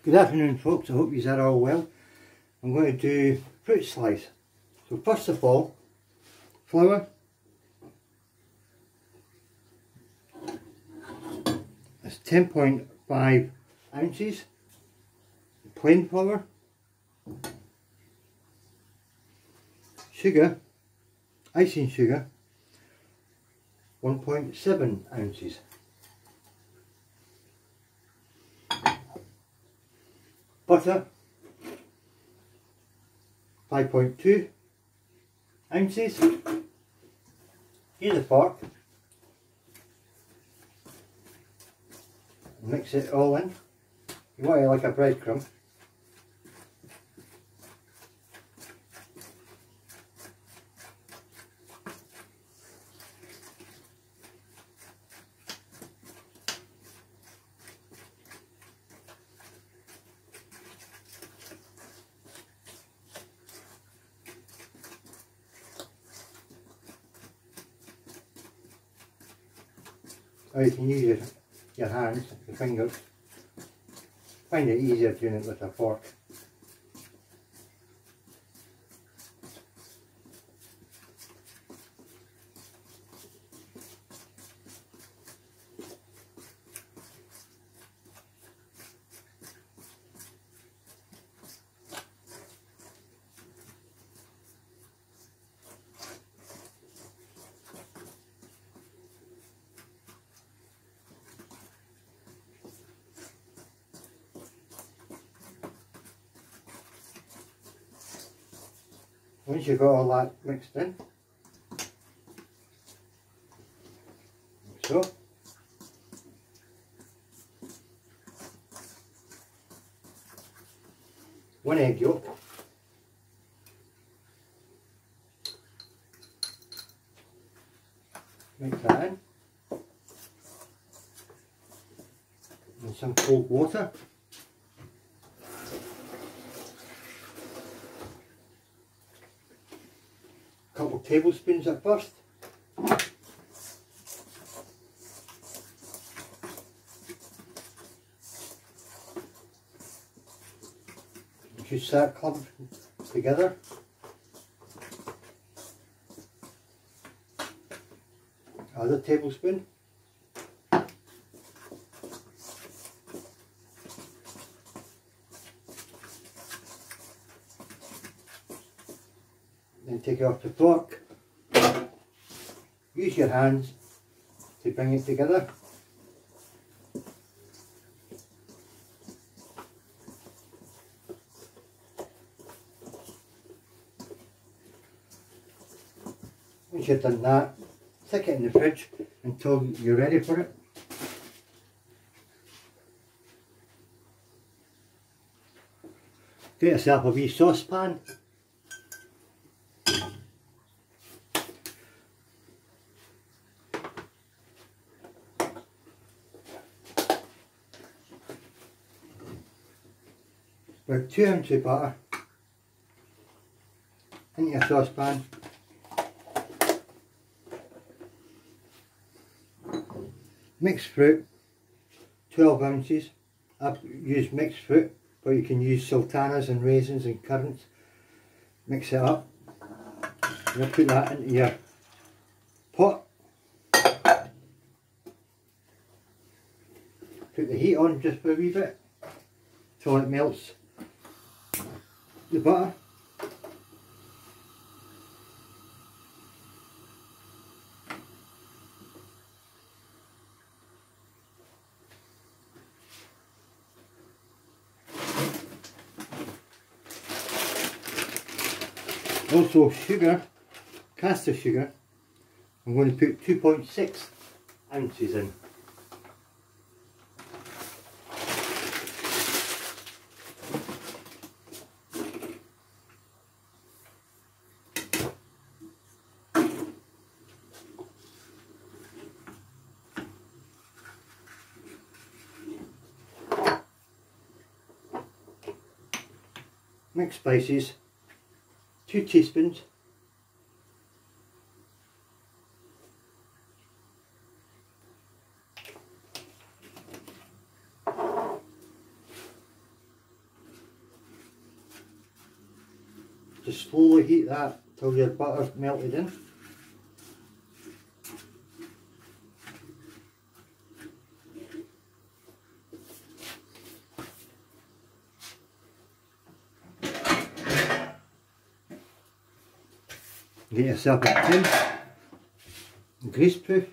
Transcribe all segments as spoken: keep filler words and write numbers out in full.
Good afternoon folks, I hope you are all well. I'm going to do fruit slice. So first of all, flour. It's ten point five ounces, plain flour. Sugar, icing sugar, one point seven ounces. Butter, five point two ounces. Here's a fork. Mix it all in. You want it like a breadcrumb. Or you can use your, your hands, your fingers. Find it easier doing it with a fork. Once you've got all that mixed in, like so, one egg yolk, mix that in, and some cold water. Couple of tablespoons at first. You should start clumped together. Another tablespoon. Then take it off the fork. Use your hands to bring it together. Once you've done that, stick it in the fridge until you're ready for it. Get yourself a wee saucepan. About two ounces of butter into your saucepan. Mixed fruit, twelve ounces. I've used mixed fruit, but you can use sultanas and raisins and currants. Mix it up. You'll put that into your pot. Put the heat on just for a wee bit till it melts the butter. Also sugar, caster sugar, I'm going to put two point six ounces in. Mixed spices, two teaspoons. Just slowly heat that till your butter's melted in. Get yourself a tin, grease proof.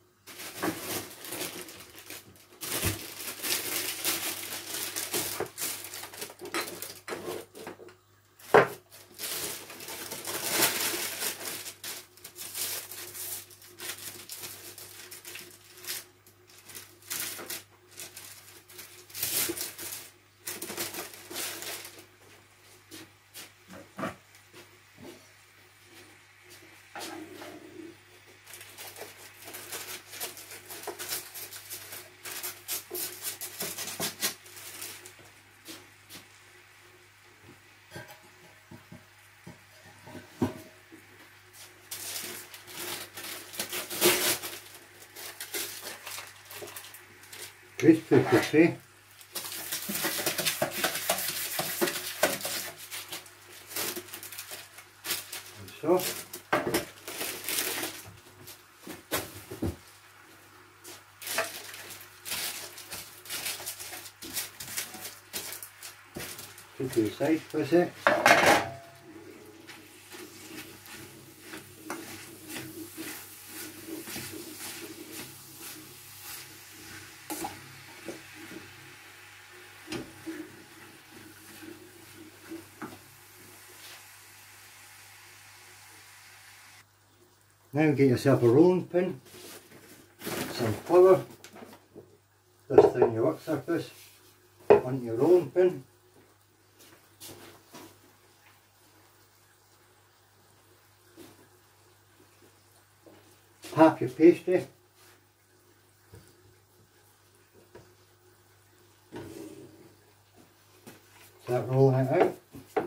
Grease proof the tray. And so. Put to the side for a sec. Now get yourself a rolling pin, some flour, dust down your work surface, onto your rolling pin. Half your pastry. Start rolling it out.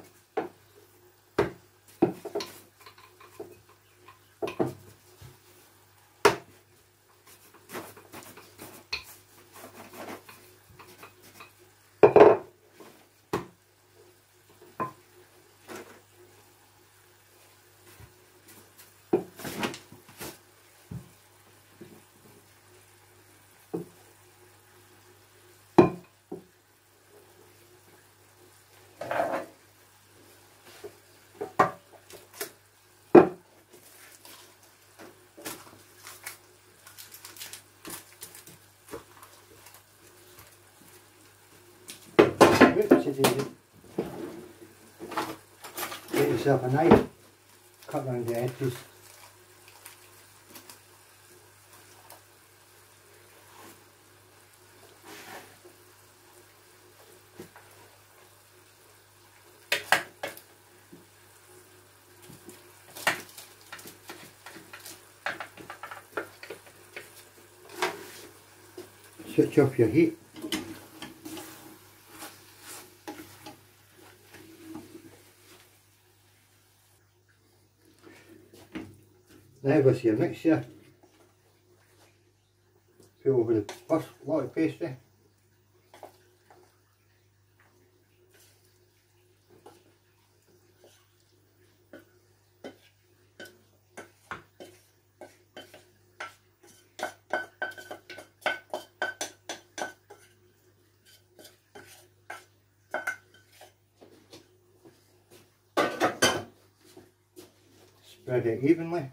Oopsie daisy. Get yourself a knife, cut round the edges. Switch off your heat. Now with your mixture, fill over the first lot of pastry. Spread it evenly.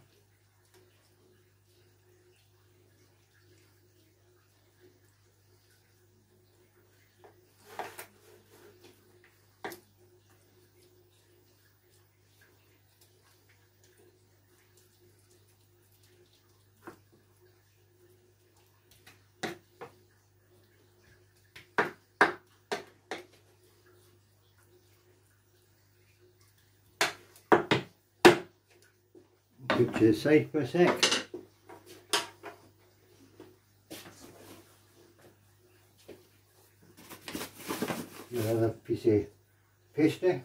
Put to the side for a sec. Your other piece of pastry.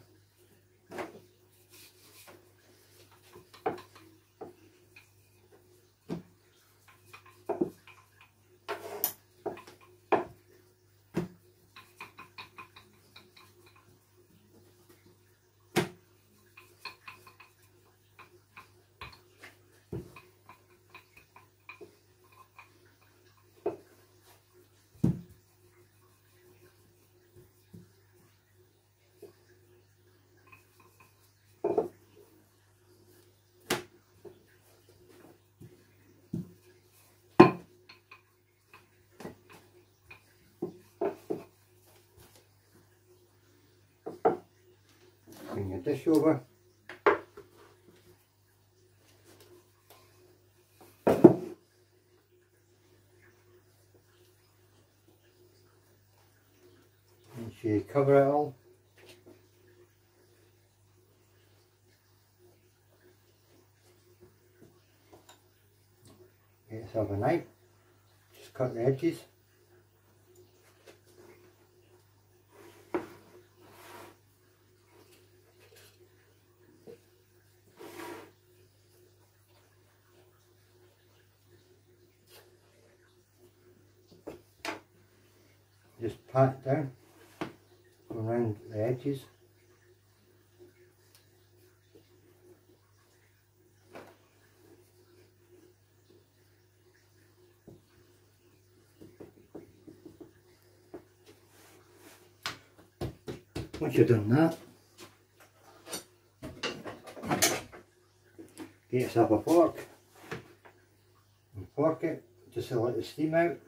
dish over. And you cover it all. Get yourself a knife, just cut the edges. Just pat it down, go around the edges. Once you've done that, get yourself a fork and fork it just to let the steam out.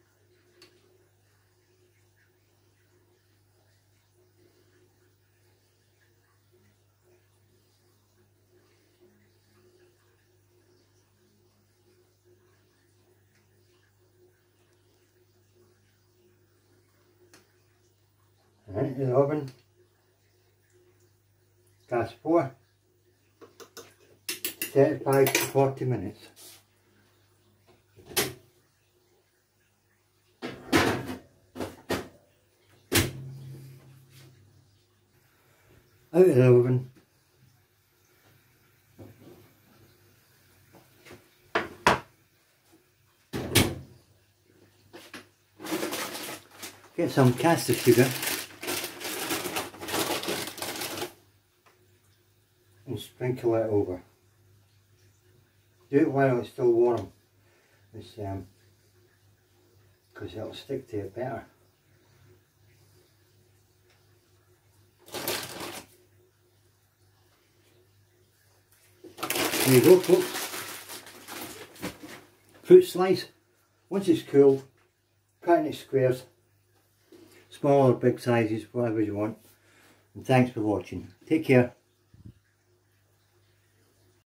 And into the oven, gas four, thirty-five to forty minutes. Out of the oven. Get some caster sugar and sprinkle it over. Do it while it's still warm, it's um because it'll stick to it better. There you go, folks. Fruit slice. Once it's cooled, cut into squares, small or big sizes, whatever you want. And thanks for watching. Take care.